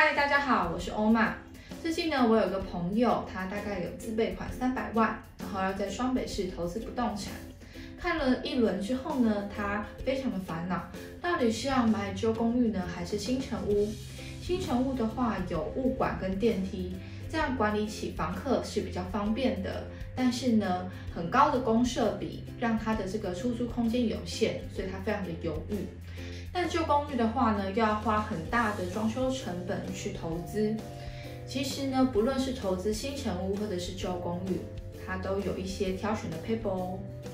嗨，大家好，我是欧玛。最近呢，我有个朋友，他大概有自备款300万，然后要在双北市投资不动产。看了一轮之后呢，他非常的烦恼，到底是要买旧公寓呢，还是新成屋？新成屋的话有物管跟电梯，这样管理起房客是比较方便的。但是呢，很高的公设比让他的这个出租空间有限，所以他非常的犹豫。但旧公寓的话呢，又要花很大的装修成本去投资。其实呢，不论是投资新成屋或者是旧公寓，它都有一些挑选的 paper 哦。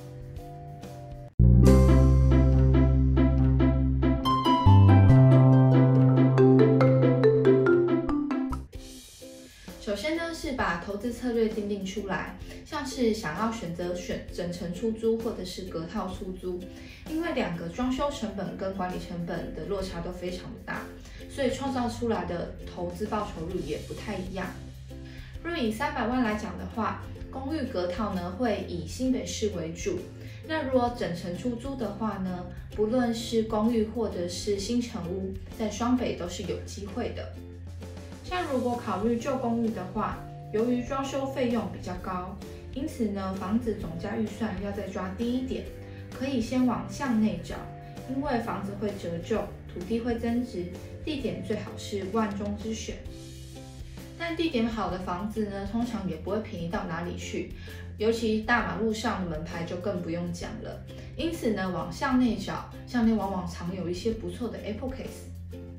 首先呢，是把投资策略定出来，像是想要选整层出租或者是隔套出租，因为两个装修成本跟管理成本的落差都非常的大，所以创造出来的投资报酬率也不太一样。若以300万来讲的话，公寓隔套呢会以新北市为主，那如果整层出租的话呢，不论是公寓或者是新成屋，在双北都是有机会的。像如果考虑旧公寓的话，由于装修费用比较高，因此呢，房子总价预算要再抓低一点，可以先往向内找，因为房子会折旧，土地会增值，地点最好是万中之选。但地点好的房子呢，通常也不会便宜到哪里去，尤其大马路上的门牌就更不用讲了。因此呢，往向内找，向内往往常有一些不错的 Apple Case。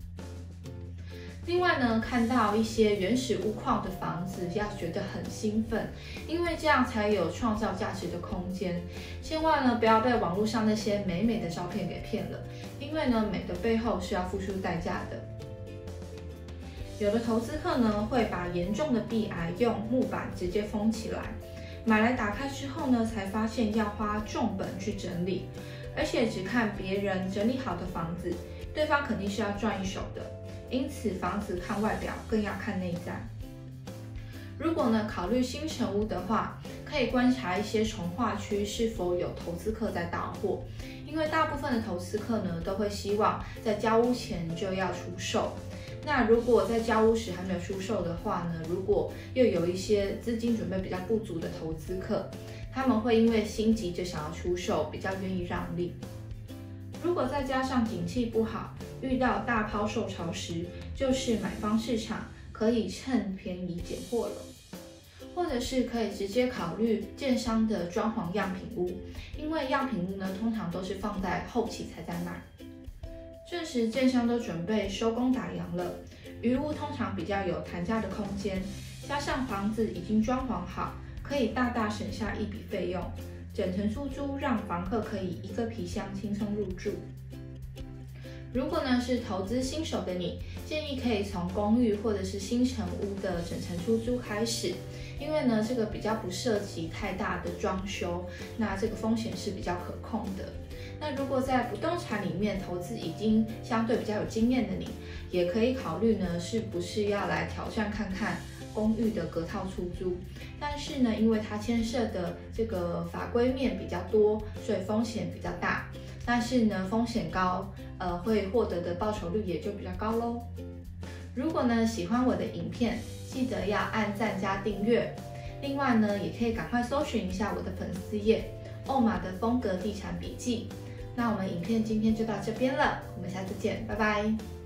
另外呢，看到一些原始屋况的房子，要觉得很兴奋，因为这样才有创造价值的空间。千万呢，不要被网络上那些美美的照片给骗了，因为呢，美的背后是要付出代价的。有的投资客呢，会把严重的壁癌用木板直接封起来，买来打开之后呢，才发现要花重本去整理，而且只看别人整理好的房子，对方肯定是要赚一手的。因此，房子看外表更要看内在。如果呢考虑新成屋的话，可以观察一些重划区是否有投资客在到货，因为大部分的投资客呢都会希望在交屋前就要出售。那如果在交屋时还没有出售的话呢，如果又有一些资金准备比较不足的投资客，他们会因为心急就想要出售，比较愿意让利。如果再加上景气不好，遇到大抛售潮时，就是买方市场，可以趁便宜捡货了。或者是可以直接考虑建商的装潢样品屋，因为样品屋呢通常都是放在后期才在卖。这时建商都准备收工打烊了，余屋通常比较有谈价的空间，加上房子已经装潢好，可以大大省下一笔费用。整层出租让房客可以一个皮箱轻松入住。如果呢是投资新手的你，建议可以从公寓或者是新成屋的整层出租开始，因为呢这个比较不涉及太大的装修，那这个风险是比较可控的。那如果在不动产里面投资已经相对比较有经验的你，也可以考虑呢是不是要来挑战看看公寓的隔套出租，但是呢，因为它牵涉的这个法规面比较多，所以风险比较大。但是呢，风险高，会获得的报酬率也就比较高咯。如果呢喜欢我的影片，记得要按赞加订阅。另外呢，也可以赶快搜寻一下我的粉丝页欧玛的风格地产笔记。那我们影片今天就到这边了，我们下次见，拜拜。